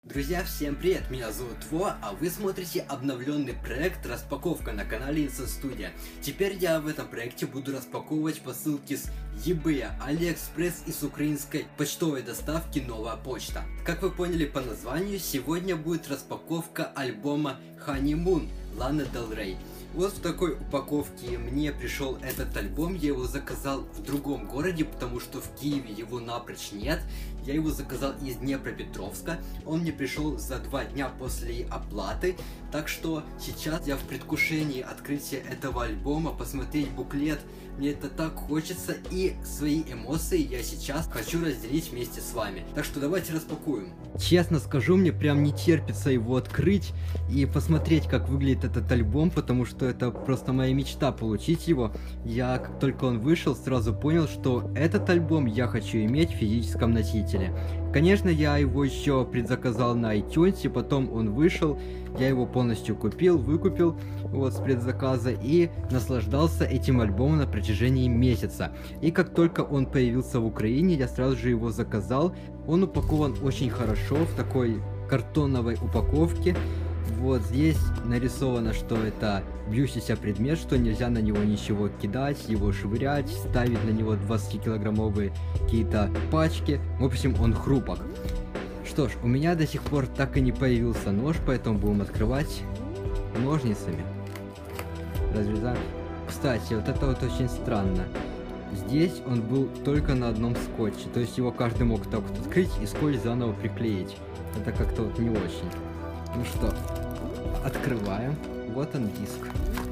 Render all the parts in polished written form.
Друзья, всем привет, меня зовут Во, а вы смотрите обновленный проект распаковка на канале Instant Studio. Теперь я в этом проекте буду распаковывать посылки с eBay, AliExpress и с украинской почтовой доставки Новая Почта. Как вы поняли по названию, сегодня будет распаковка альбома Honeymoon Ланы Дель Рей. Вот в такой упаковке мне пришел этот альбом, я его заказал в другом городе, потому что в Киеве его напрочь нет. Я его заказал из Днепропетровска, он мне пришел за 2 дня после оплаты, так что сейчас я в предвкушении открытия этого альбома, посмотреть буклет, мне это так хочется, и свои эмоции я сейчас хочу разделить вместе с вами. Так что давайте распакуем. Честно скажу, мне прям не терпится его открыть и посмотреть, как выглядит этот альбом, потому что это просто моя мечта получить его. Я, как только он вышел, сразу понял, что этот альбом я хочу иметь в физическом носителе. Конечно, я его еще предзаказал на iTunes, и потом он вышел, я его полностью выкупил вот с предзаказа и наслаждался этим альбомом на протяжении месяца. И как только он появился в Украине, я сразу же его заказал. Он упакован очень хорошо в такой картоновой упаковке. Вот здесь нарисовано, что это бьющийся предмет, что нельзя на него ничего кидать, его швырять, ставить на него 20-килограммовые какие-то пачки. В общем, он хрупок. Что ж, у меня до сих пор так и не появился нож, поэтому будем открывать ножницами. Разрезаем. Кстати, вот это вот очень странно. Здесь он был только на одном скотче, то есть его каждый мог так вот открыть и скотч заново приклеить. Это как-то вот не очень. Ну что, открываем. Вот он диск.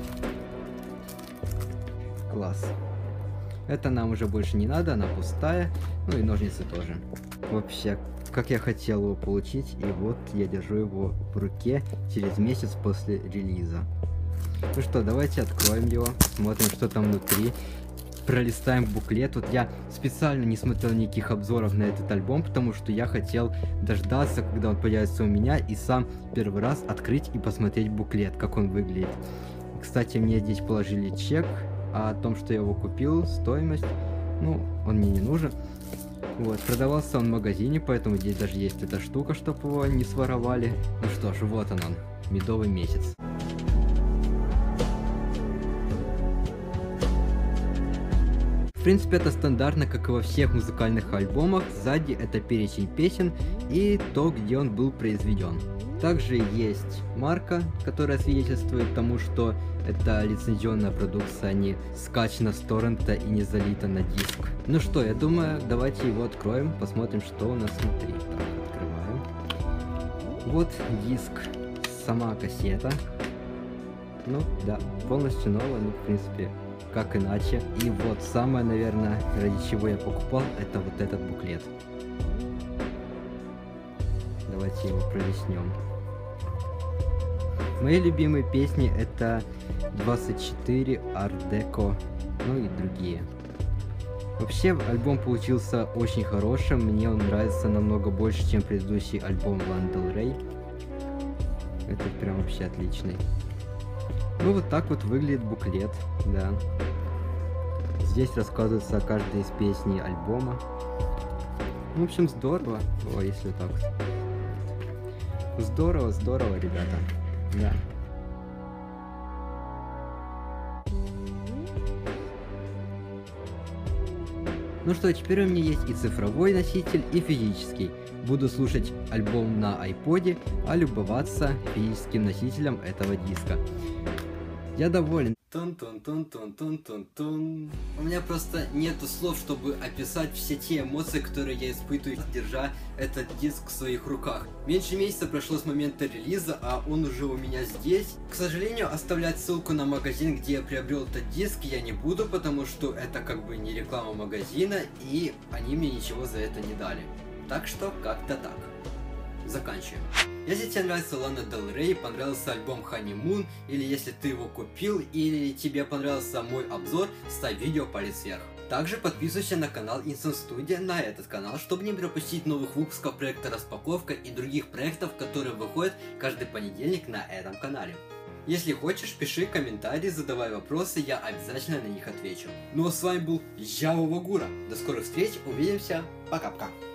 Класс. Это нам уже больше не надо, она пустая. Ну и ножницы тоже. Вообще, как я хотел его получить, и вот я держу его в руке через месяц после релиза. Ну что, давайте откроем его, смотрим, что там внутри. Пролистаем буклет. Вот я специально не смотрел никаких обзоров на этот альбом, потому что я хотел дождаться, когда он появится у меня, и сам первый раз открыть и посмотреть буклет, как он выглядит. Кстати, мне здесь положили чек о том, что я его купил, стоимость. Ну, он мне не нужен. Вот, продавался он в магазине, поэтому здесь даже есть эта штука, чтобы его не своровали. Ну что ж, вот он, медовый месяц. В принципе, это стандартно, как и во всех музыкальных альбомах. Сзади это перечень песен и то, где он был произведен. Также есть марка, которая свидетельствует тому, что это лицензионная продукция, а не скачана с торрента и не залита на диск. Ну что, я думаю, давайте его откроем, посмотрим, что у нас внутри. Так, открываем. Вот диск, сама кассета. Ну да, полностью новая, ну в принципе, как иначе. И вот самое, наверное, ради чего я покупал, это вот этот буклет. Давайте его пролистнем. Мои любимые песни это 24, Art Deco, ну и другие. Вообще альбом получился очень хорошим, мне он нравится намного больше, чем предыдущий альбом Ланы Дель Рей. Это прям вообще отличный. Ну вот так вот выглядит буклет, да. Здесь рассказывается о каждой из песней альбома. В общем, здорово. О, если так. Здорово, здорово, ребята. Да. Ну что, теперь у меня есть и цифровой носитель, и физический. Буду слушать альбом на iPod, а любоваться физическим носителем этого диска. Я доволен. Тун-тун-тун-тун-тун-тун-тун. У меня просто нету слов, чтобы описать все те эмоции, которые я испытываю, держа этот диск в своих руках. Меньше месяца прошло с момента релиза, а он уже у меня здесь. К сожалению, оставлять ссылку на магазин, где я приобрел этот диск, я не буду, потому что это как бы не реклама магазина, и они мне ничего за это не дали. Так что как-то так. Заканчиваем. Если тебе нравится Лана Дель Рей, понравился альбом Honeymoon, или если ты его купил, или тебе понравился мой обзор, ставь видео палец вверх. Также подписывайся на канал Instant Studio, на этот канал, чтобы не пропустить новых выпусков проекта Распаковка и других проектов, которые выходят каждый понедельник на этом канале. Если хочешь, пиши комментарии, задавай вопросы, я обязательно на них отвечу. Ну а с вами был я, Вова Гура. До скорых встреч, увидимся, пока-пока.